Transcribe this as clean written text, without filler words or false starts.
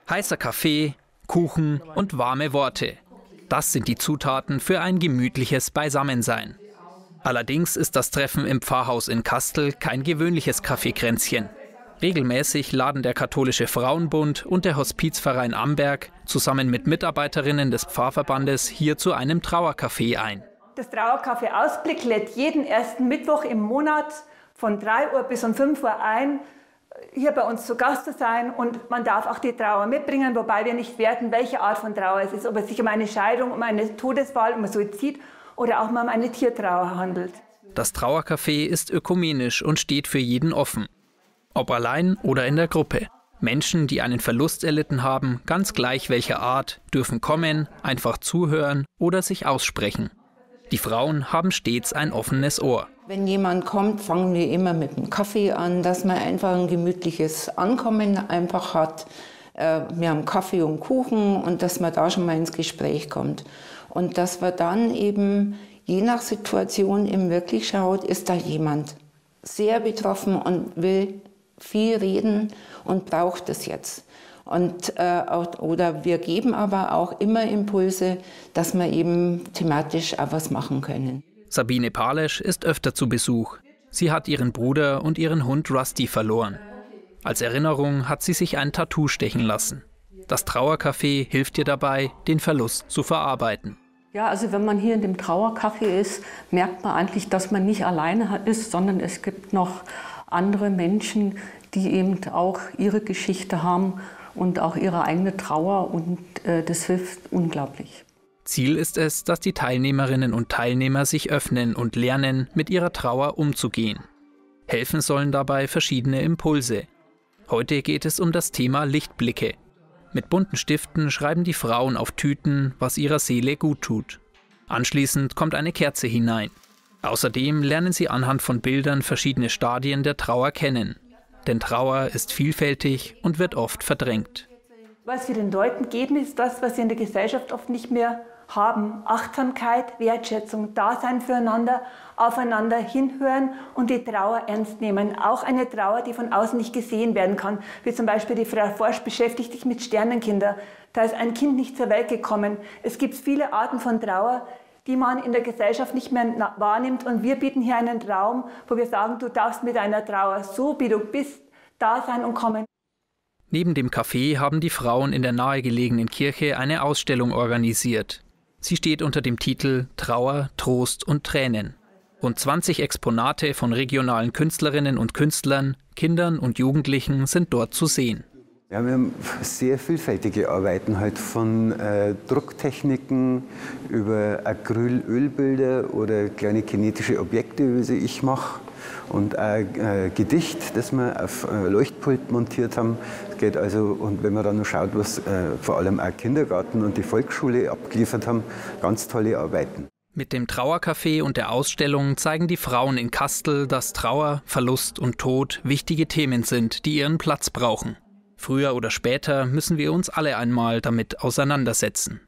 Heißer Kaffee, Kuchen und warme Worte. Das sind die Zutaten für ein gemütliches Beisammensein. Allerdings ist das Treffen im Pfarrhaus in Kastel kein gewöhnliches Kaffeekränzchen. Regelmäßig laden der Katholische Frauenbund und der Hospizverein Amberg zusammen mit Mitarbeiterinnen des Pfarrverbandes hier zu einem Trauercafé ein. Das Trauercafé Ausblick lädt jeden ersten Mittwoch im Monat von 3 Uhr bis um 5 Uhr ein, hier bei uns zu Gast zu sein, und man darf auch die Trauer mitbringen, wobei wir nicht werten, welche Art von Trauer es ist, ob es sich um eine Scheidung, um eine Todesfall, um Suizid oder auch mal um eine Tiertrauer handelt. Das Trauercafé ist ökumenisch und steht für jeden offen. Ob allein oder in der Gruppe. Menschen, die einen Verlust erlitten haben, ganz gleich welcher Art, dürfen kommen, einfach zuhören oder sich aussprechen. Die Frauen haben stets ein offenes Ohr. Wenn jemand kommt, fangen wir immer mit dem Kaffee an, dass man einfach ein gemütliches Ankommen einfach hat. Wir haben Kaffee und Kuchen und dass man da schon mal ins Gespräch kommt. Und dass man dann eben je nach Situation eben wirklich schaut, ist da jemand sehr betroffen und will viel reden und braucht es jetzt. Oder wir geben aber auch immer Impulse, dass wir eben thematisch auch was machen können. Sabine Palesch ist öfter zu Besuch. Sie hat ihren Bruder und ihren Hund Rusty verloren. Als Erinnerung hat sie sich ein Tattoo stechen lassen. Das Trauercafé hilft ihr dabei, den Verlust zu verarbeiten. Ja, also wenn man hier in dem Trauercafé ist, merkt man eigentlich, dass man nicht alleine ist, sondern es gibt noch andere Menschen, die eben auch ihre Geschichte haben und auch ihre eigene Trauer, und das hilft unglaublich. Ziel ist es, dass die Teilnehmerinnen und Teilnehmer sich öffnen und lernen, mit ihrer Trauer umzugehen. Helfen sollen dabei verschiedene Impulse. Heute geht es um das Thema Lichtblicke. Mit bunten Stiften schreiben die Frauen auf Tüten, was ihrer Seele gut tut. Anschließend kommt eine Kerze hinein. Außerdem lernen sie anhand von Bildern verschiedene Stadien der Trauer kennen. Denn Trauer ist vielfältig und wird oft verdrängt. Was wir den Leuten geben, ist das, was sie in der Gesellschaft oft nicht mehr haben. Achtsamkeit, Wertschätzung, Dasein füreinander, aufeinander hinhören und die Trauer ernst nehmen. Auch eine Trauer, die von außen nicht gesehen werden kann. Wie zum Beispiel die Frau Forsch beschäftigt sich mit Sternenkindern. Da ist ein Kind nicht zur Welt gekommen. Es gibt viele Arten von Trauer, die man in der Gesellschaft nicht mehr wahrnimmt. Und wir bieten hier einen Raum, wo wir sagen, du darfst mit deiner Trauer, so wie du bist, da sein und kommen. Neben dem Café haben die Frauen in der nahegelegenen Kirche eine Ausstellung organisiert. Sie steht unter dem Titel Trauer, Trost und Tränen. Rund 20 Exponate von regionalen Künstlerinnen und Künstlern, Kindern und Jugendlichen sind dort zu sehen. Ja, wir haben sehr vielfältige Arbeiten, halt von Drucktechniken über Acrylölbilder oder kleine kinetische Objekte, wie sie ich mache, und ein Gedicht, das wir auf Leuchtpult montiert haben. Es geht also, und wenn man dann noch schaut, was vor allem auch Kindergarten und die Volksschule abgeliefert haben, ganz tolle Arbeiten. Mit dem Trauercafé und der Ausstellung zeigen die Frauen in Kastel, dass Trauer, Verlust und Tod wichtige Themen sind, die ihren Platz brauchen. Früher oder später müssen wir uns alle einmal damit auseinandersetzen.